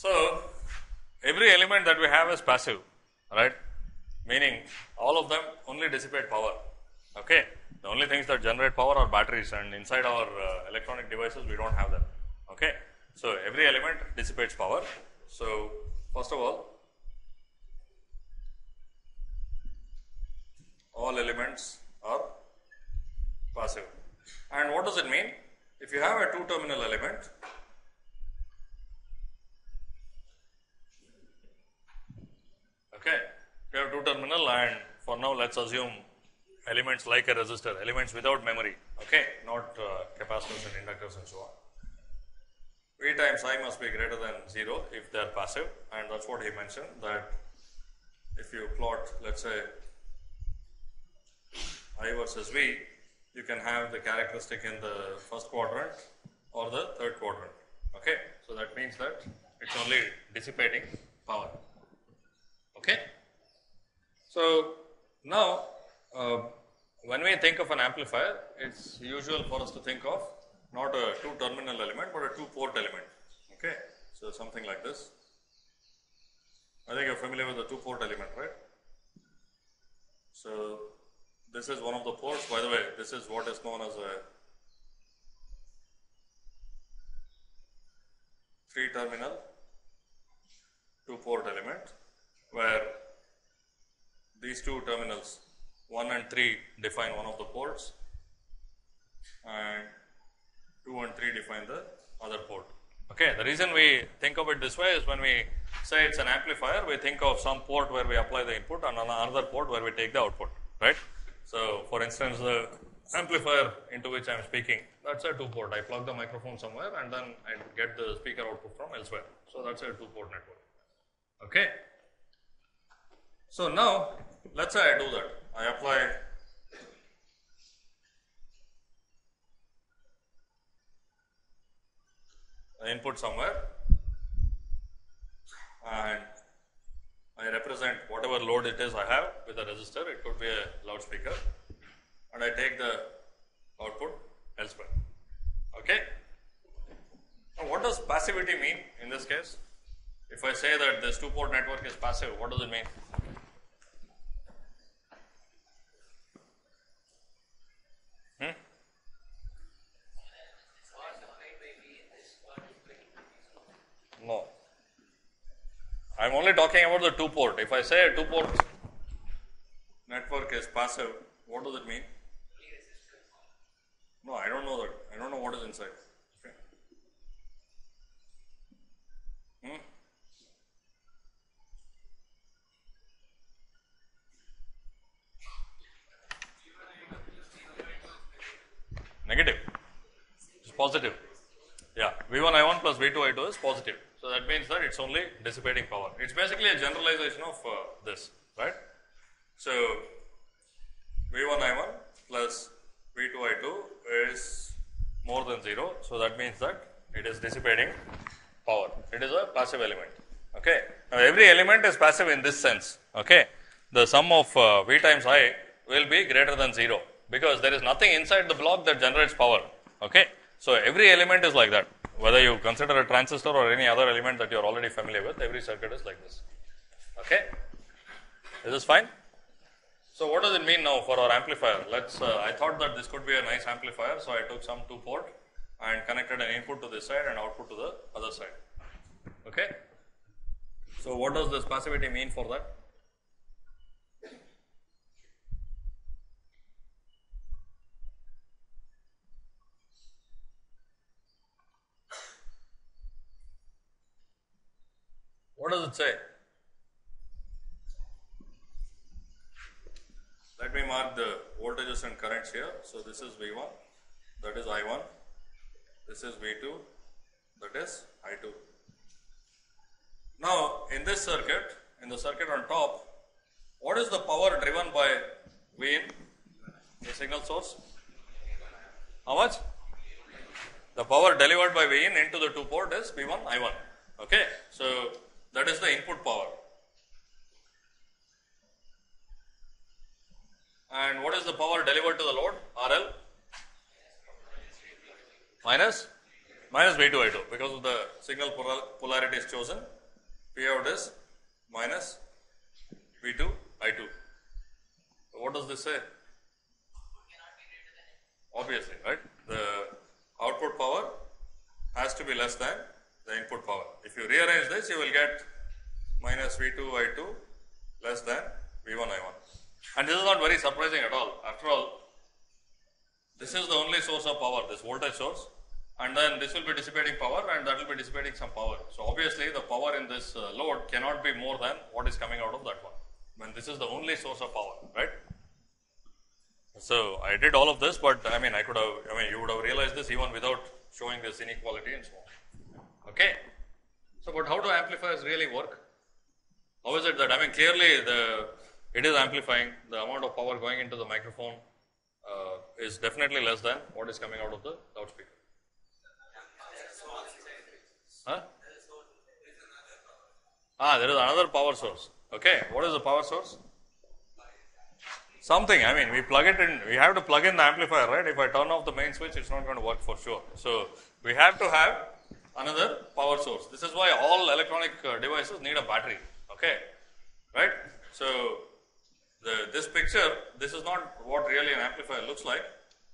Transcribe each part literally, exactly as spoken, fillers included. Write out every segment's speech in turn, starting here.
So, every element that we have is passive, right, meaning all of them only dissipate power. Okay. The only things that generate power are batteries, and inside our uh, electronic devices we do not have them. Okay. So, every element dissipates power. So, first of all, all elements are passive. And what does it mean? If you have a two terminal element, okay, you have two terminal, and for now let us assume elements like a resistor, elements without memory, okay, not uh, capacitors and inductors and so on. V times I must be greater than zero if they are passive, and that is what he mentioned, that if you plot, let us say, I versus V, you can have the characteristic in the first quadrant or the third quadrant. Okay. So, that means that it is only dissipating power. Okay. So, now uh, when we think of an amplifier, it is usual for us to think of not a two terminal element, but a two port element. Okay. So, something like this. I think you are familiar with the two port element, right? So, this is one of the ports. By the way, this is what is known as a three terminal two port element, where these two terminals one and three define one of the ports, and two and three define the other port. Okay. The reason we think of it this way is when we say it is an amplifier, we think of some port where we apply the input and another port where we take the output, right. So, for instance, the amplifier into which I am speaking, that is a two port. I plug the microphone somewhere and then I get the speaker output from elsewhere. So, that is a two port network. Okay. So, now let us say I do that. I apply the input somewhere and I represent whatever load it is I have with a resistor. It could be a loudspeaker, and I take the output elsewhere. Okay. Now, what does passivity mean in this case? If I say that this two port network is passive, what does it mean? Hmm? No. I am only talking about the two port. If I say a two port network is passive, what does it mean? No, I don't know that. I don't know what is inside. Okay. Hmm? Negative. It's positive. Yeah. V one I one plus V two I two is positive. So, that means that it is only dissipating power. It is basically a generalization of uh, this, right. So, V one I one plus V two I two is more than zero. So, that means that it is dissipating power. It is a passive element. Okay. Now, every element is passive in this sense. Okay. The sum of uh, V times I will be greater than zero, because there is nothing inside the block that generates power. Okay. So, every element is like that. Whether you consider a transistor or any other element that you are already familiar with, every circuit is like this. Okay. Is this fine? So, what does it mean now for our amplifier? Let's. Uh, I thought that this could be a nice amplifier, so I took some two port and connected an input to this side and output to the other side. Okay. So, what does this passivity mean for that? What does it say? Let me mark the voltages and currents here. So, this is V one, that is I one, this is V two, that is I two. Now, in this circuit, in the circuit on top, what is the power driven by V in, the signal source? How much? The power delivered by V in into the two port is V one I one. Okay. So, that is the input power. And what is the power delivered to the load? R L minus minus V two I two, because of the signal polarity is chosen, P out is minus V two I two. What does this say? Obviously, right? The output power has to be less than the input power. If you rearrange this, you will get minus V two I two less than V one I one. And this is not very surprising at all. After all, this is the only source of power, this voltage source, and then this will be dissipating power and that will be dissipating some power. So, obviously, the power in this uh, load cannot be more than what is coming out of that one, when this is the only source of power, right? So, I did all of this, but I mean, I could have, I mean, you would have realized this even without showing this inequality and so on. Okay. So, but how do amplifiers really work? How is it that, I mean, clearly the, it is amplifying, the amount of power going into the microphone uh, is definitely less than what is coming out of the loudspeaker. Huh? Ah, there is another power source. Okay, what is the power source? Something, I mean, we plug it in, we have to plug in the amplifier, right? If I turn off the main switch, it's not going to work for sure. So, we have to have another power source. This is why all electronic uh, devices need a battery, okay? Right? So, the, this picture, this is not what really an amplifier looks like.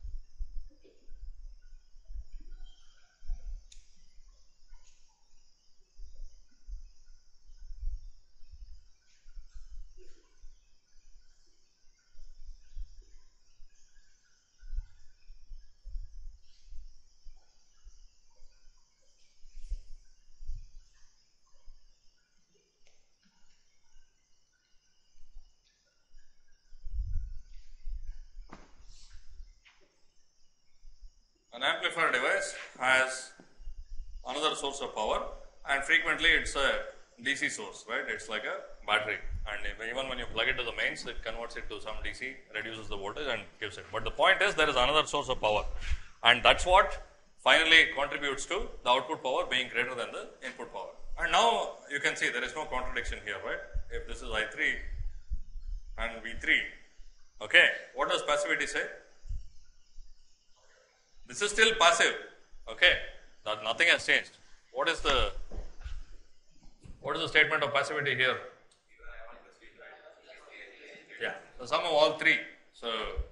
An amplifier device has another source of power, and frequently it's a D C source, right? It's like a battery, and even when you plug it to the mains, it converts it to some D C, reduces the voltage and gives it. But the point is, there is another source of power, and that's what finally contributes to the output power being greater than the input power. And now you can see there is no contradiction here, right? If this is I three and V three, okay, what does passivity say? This is still passive, okay, that nothing has changed. What is the, what is the statement of passivity here? Yeah, the sum of all three. So,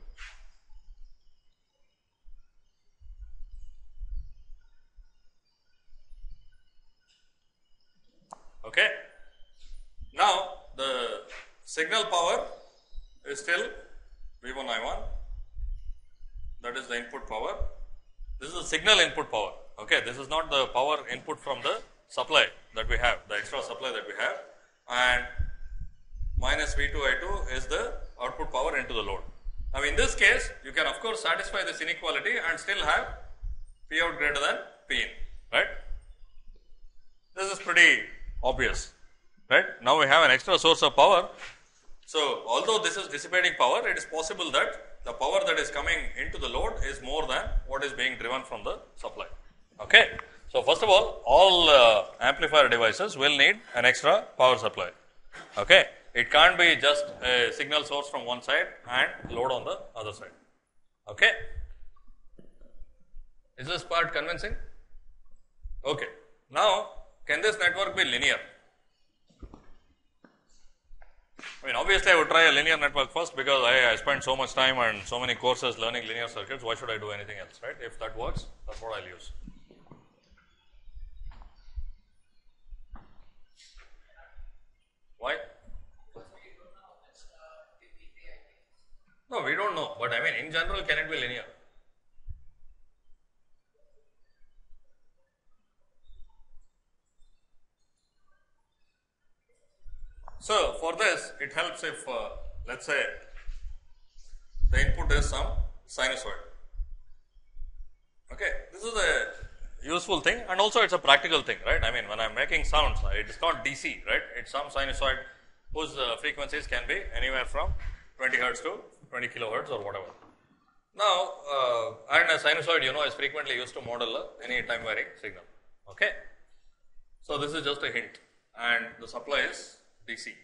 okay. Now, the signal power is still V one I one, that is the input power. This is the signal input power, okay. This is not the power input from the supply that we have, the extra supply that we have, and minus V two I two is the output power into the load. Now, in this case, you can of course satisfy this inequality and still have P out greater than P in, right. This is pretty obvious, right. Now, we have an extra source of power. So, although this is dissipating power, it is possible that the power that is coming into the load is more than what is being driven from the supply. Okay. So, first of all, all uh, amplifier devices will need an extra power supply. Okay. It can't be just a signal source from one side and load on the other side. Okay. Is this part convincing? Okay. Now, can this network be linear? I mean, obviously, I would try a linear network first because I, I spent so much time and so many courses learning linear circuits. Why should I do anything else, right? If that works, that's what I'll use. Why? No, we don't know, but I mean, in general, can it be linear? So, for this, it helps if, uh, let us say, the input is some sinusoid. Okay. This is a useful thing, and also it is a practical thing, right. I mean, when I am making sounds, it is not D C, right. It is some sinusoid whose uh, frequencies can be anywhere from twenty hertz to twenty kilohertz or whatever. Now, uh, and a sinusoid, you know, is frequently used to model uh, any time varying signal. Okay. So, this is just a hint, and the supply is D C.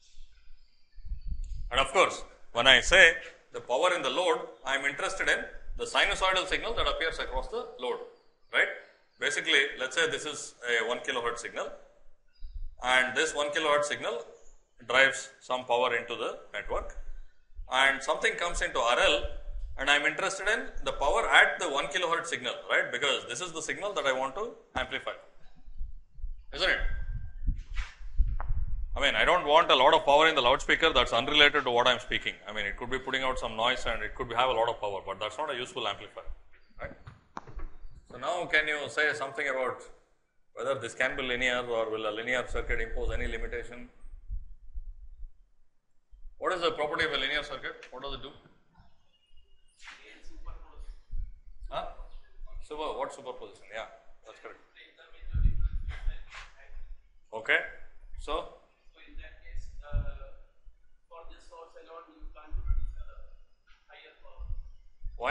And of course, when I say the power in the load, I am interested in the sinusoidal signal that appears across the load, right. Basically, let us say this is a one kilohertz signal, and this one kilohertz signal drives some power into the network, and something comes into R L, and I am interested in the power at the one kilohertz signal, right, because this is the signal that I want to amplify, isn't it? I mean, I do not want a lot of power in the loudspeaker that is unrelated to what I am speaking. I mean, it could be putting out some noise and it could be have a lot of power, but that is not a useful amplifier, right. So, now can you say something about whether this can be linear or will a linear circuit impose any limitation? What is the property of a linear circuit? What does it do? Huh? Super, what superposition? Yeah, that is correct. Okay. So, why?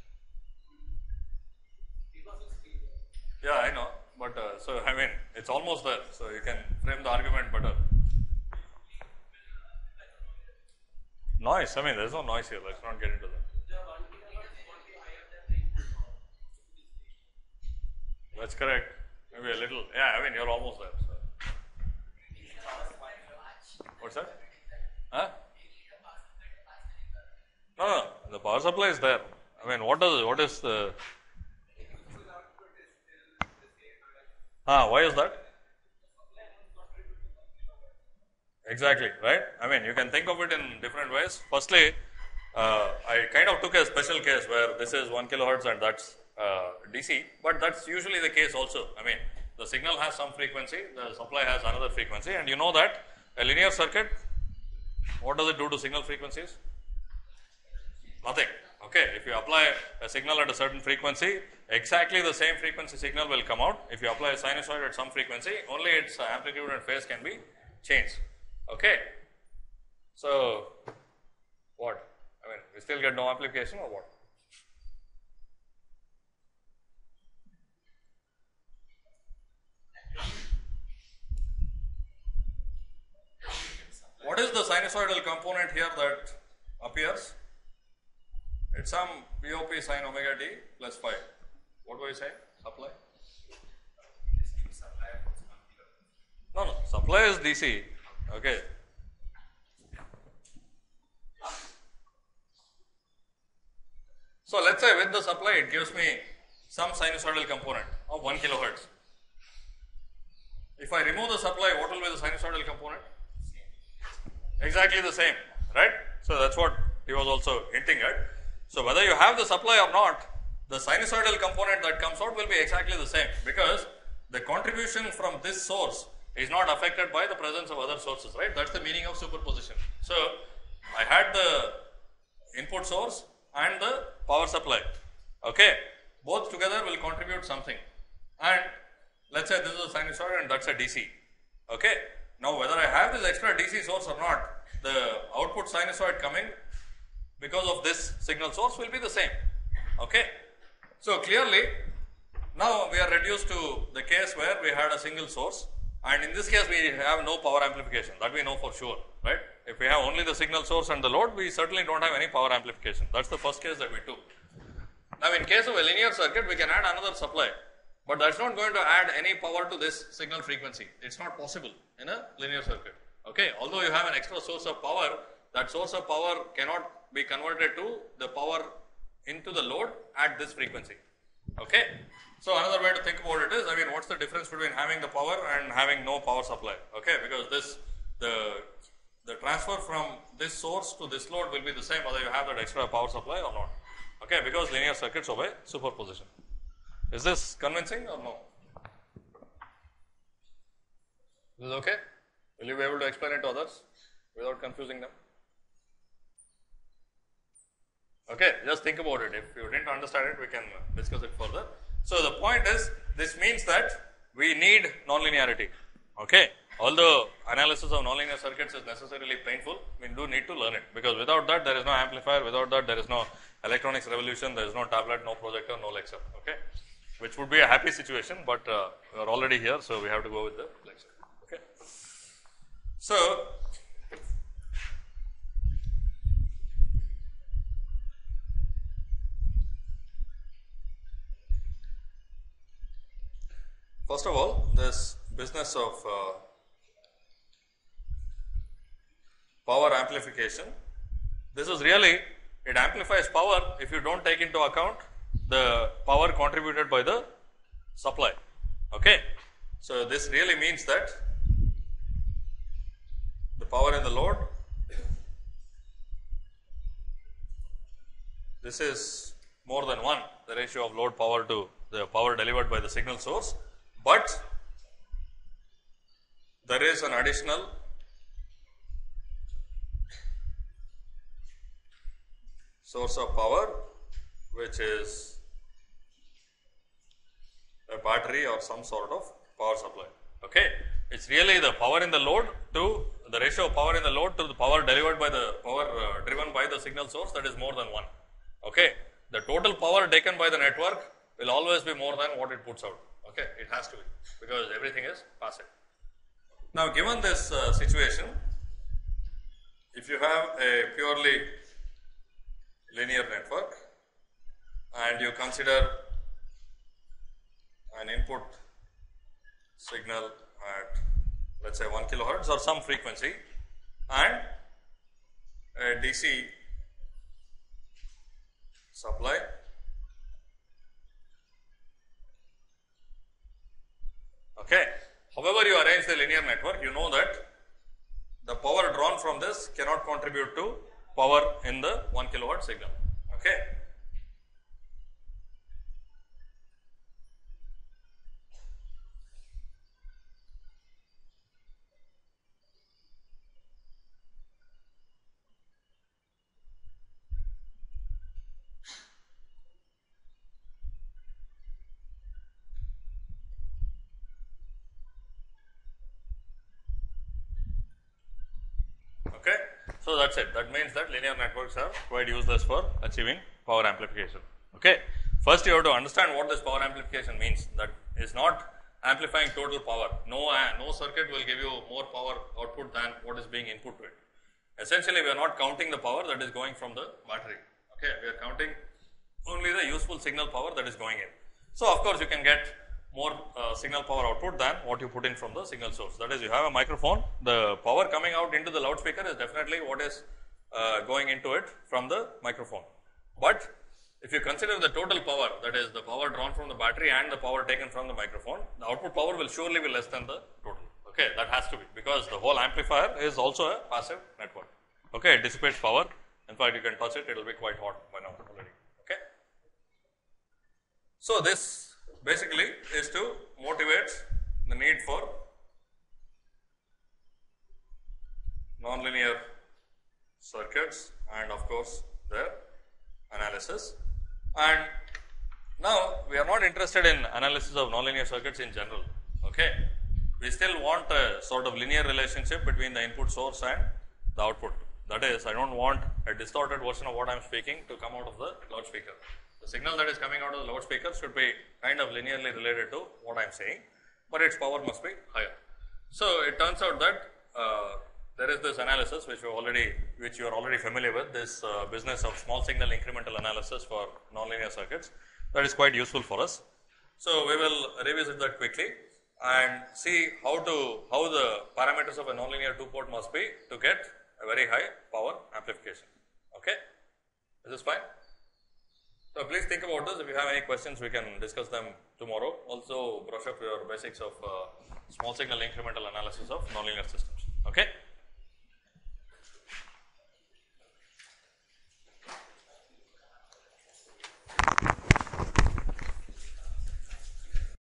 Yeah, I know, but uh, so I mean, it is almost there, so you can frame the argument better. Noise, I mean, there is no noise here, let us not get into that. That is correct, maybe a little, yeah, I mean, you are almost there. So. What is that? Huh? No, no, the power supply is there. I mean, what does what is the ah? Why is that? Exactly, right? I mean, you can think of it in different ways. Firstly, uh, I kind of took a special case where this is one kilohertz and that's uh, D C, but that's usually the case also. I mean, the signal has some frequency, the supply has another frequency, and you know that a linear circuit, what does it do to signal frequencies? Nothing. Okay. If you apply a signal at a certain frequency, exactly the same frequency signal will come out. If you apply a sinusoid at some frequency, only its amplitude and phase can be changed. Okay. So, what? I mean, we still get no application or what? What is the sinusoidal component here that appears? It is some P O P sin omega t plus phi. What do I say? Supply? No, no, supply is D C. Okay. So, let us say with the supply it gives me some sinusoidal component of one kilohertz. If I remove the supply, what will be the sinusoidal component? Exactly the same, right? So, that is what he was also hinting at. So, whether you have the supply or not, the sinusoidal component that comes out will be exactly the same, because the contribution from this source is not affected by the presence of other sources, right? That is the meaning of superposition. So, I had the input source and the power supply, okay? Both together will contribute something, and let us say this is a sinusoid and that is a D C, okay? Now, whether I have this extra D C source or not, the output sinusoid coming because of this signal source will be the same, okay. So, clearly now we are reduced to the case where we had a single source, and in this case we have no power amplification, that we know for sure, right. If we have only the signal source and the load, we certainly do not have any power amplification. That is the first case that we took. Now, in case of a linear circuit, we can add another supply, but that is not going to add any power to this signal frequency. It is not possible in a linear circuit, okay. Although you have an extra source of power, that source of power cannot be converted to the power into the load at this frequency, okay. So, another way to think about it is, I mean, what is the difference between having the power and having no power supply, okay, because this, the, the transfer from this source to this load will be the same whether you have that extra power supply or not, okay, because linear circuits obey superposition. Is this convincing or no? Is this okay? Will you be able to explain it to others without confusing them? Okay, just think about it. If you didn't understand it, we can discuss it further. So, the point is, this means that we need nonlinearity, okay. Although analysis of nonlinear circuits is necessarily painful, we do need to learn it, because without that there is no amplifier, without that there is no electronics revolution, there is no tablet, no projector, no lecture, okay, which would be a happy situation, but uh, we are already here, so we have to go with the lecture, okay. So, first of all, this business of uh, power amplification, this is really, it amplifies power if you don't take into account the power contributed by the supply. Okay. So, this really means that the power in the load, this is more than one, the ratio of load power to the power delivered by the signal source, but there is an additional source of power, which is a battery or some sort of power supply. Okay. It is really the power in the load to the ratio of power in the load to the power delivered by the power uh, driven by the signal source, that is more than one. Okay. The total power taken by the network will always be more than what it puts out. Okay. It has to be, because everything is passive. Now, given this uh, situation, if you have a purely linear network and you consider an input signal at, let us say, one kilohertz or some frequency, and a D C supply okay. However, you arrange the linear network, you know that the power drawn from this cannot contribute to power in the one kilowatt signal. Okay. Okay. So, that is it. That means that linear networks are quite useless for achieving power amplification. Okay. First, you have to understand what this power amplification means. That is not amplifying total power. No, uh, no circuit will give you more power output than what is being input to it. Essentially, we are not counting the power that is going from the battery. Okay. We are counting only the useful signal power that is going in. So, of course, you can get more uh, signal power output than what you put in from the signal source. That is, you have a microphone, the power coming out into the loudspeaker is definitely what is uh, going into it from the microphone. But if you consider the total power, that is the power drawn from the battery and the power taken from the microphone, the output power will surely be less than the total. Okay, that has to be, because the whole amplifier is also a passive network. Okay, it dissipates power. In fact, you can touch it, it will be quite hot by now already. Okay. So, this basically is to motivate the need for nonlinear circuits and of course their analysis. And now we are not interested in analysis of nonlinear circuits in general. Okay. We still want a sort of linear relationship between the input source and the output. That is, I do not want a distorted version of what I am speaking to come out of the loudspeaker. The signal that is coming out of the loudspeaker should be kind of linearly related to what I am saying, but its power must be higher. So, it turns out that uh, there is this analysis which you already, which you are already familiar with, this uh, business of small signal incremental analysis for nonlinear circuits, that is quite useful for us. So, we will revisit that quickly and see how to, how the parameters of a nonlinear two port must be to get a very high power amplification. Okay. Is this fine? So, please think about this. If you have any questions, we can discuss them tomorrow. Also, brush up your basics of uh, small signal incremental analysis of nonlinear systems. Okay.